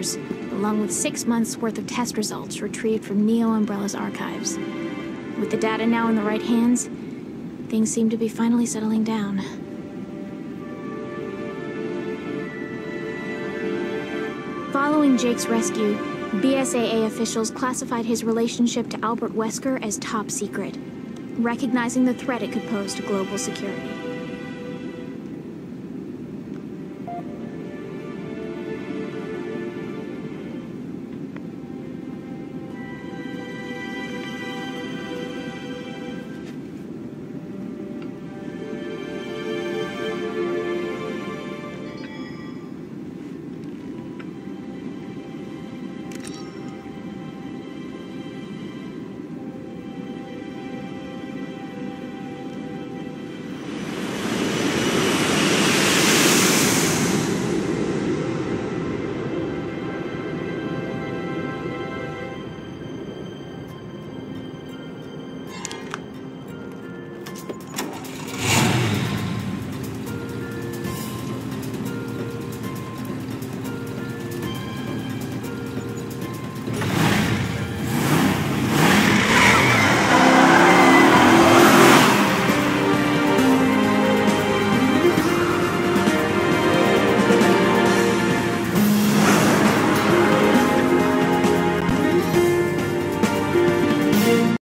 hours, along with 6 months' worth of test results retrieved from Neo Umbrella's archives. With the data now in the right hands, things seem to be finally settling down. Following Jake's rescue, BSAA officials classified his relationship to Albert Wesker as top secret, recognizing the threat it could pose to global security.